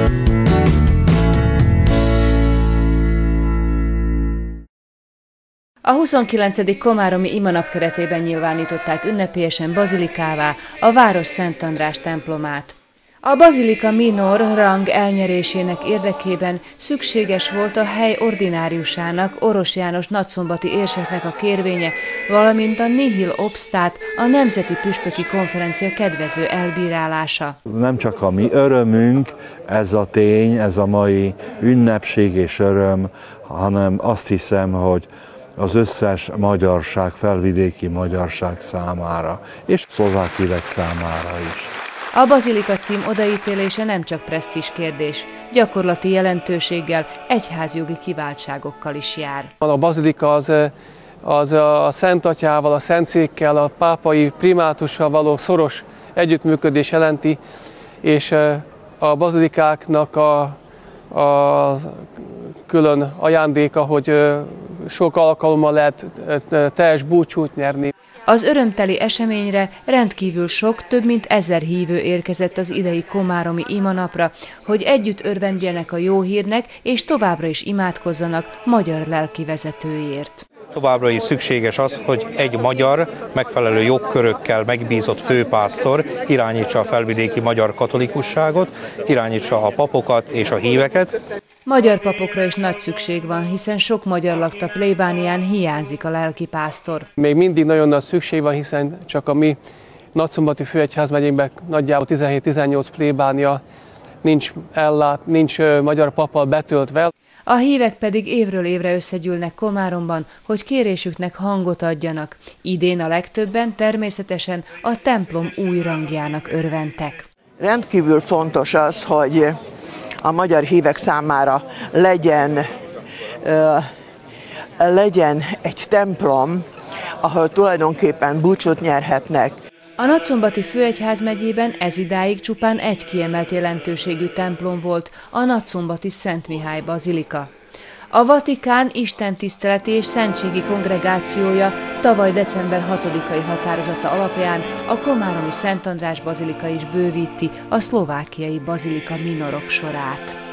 A 29. komáromi imanap keretében nyilvánították ünnepélyesen bazilikává a város Szent András templomát. A bazilika minor rang elnyerésének érdekében szükséges volt a hely ordináriusának, Oros János nagyszombati érseknek a kérvénye, valamint a nihil obstat, a Nemzeti Püspöki Konferencia kedvező elbírálása. Nem csak a mi örömünk ez a tény, ez a mai ünnepség és öröm, hanem azt hiszem, hogy az összes magyarság, felvidéki magyarság számára, és szlovák hívek számára is. A bazilika cím odaítélése nem csak presztízs kérdés, gyakorlati jelentőséggel, egyházjogi kiváltságokkal is jár. A bazilika az a Szent Atyával, a Szentszékkel, a pápai primátussal való szoros együttműködés jelenti, és a bazilikáknak a külön ajándéka, hogy sok alkalommal lehet teljes búcsút nyerni. Az örömteli eseményre rendkívül sok, több mint 1000 hívő érkezett az idei komáromi imanapra, hogy együtt örvendjenek a jó hírnek, és továbbra is imádkozzanak magyar lelkivezetőért. Továbbra is szükséges az, hogy egy magyar, megfelelő jogkörökkel megbízott főpásztor irányítsa a felvidéki magyar katolikusságot, irányítsa a papokat és a híveket. Magyar papokra is nagy szükség van, hiszen sok magyar lakta plébánián hiányzik a lelkipásztor. Még mindig nagyon nagy szükség van, hiszen csak a mi Nagyszombati főegyházmegyénkben nagyjából 17-18 plébánia nincs magyar pappal betöltve. A hívek pedig évről évre összegyűlnek Komáromban, hogy kérésüknek hangot adjanak. Idén a legtöbben természetesen a templom új rangjának örventek. Rendkívül fontos az, hogy a magyar hívek számára legyen egy templom, ahol tulajdonképpen búcsút nyerhetnek. A Nagyszombati főegyházmegyében ezidáig csupán egy kiemelt jelentőségű templom volt, a nagyszombati Szent Mihály bazilika. A Vatikán istentiszteleti és szentségi kongregációja tavaly december 6-ai határozata alapján a komáromi Szent András bazilika is bővíti a szlovákiai bazilika minorok sorát.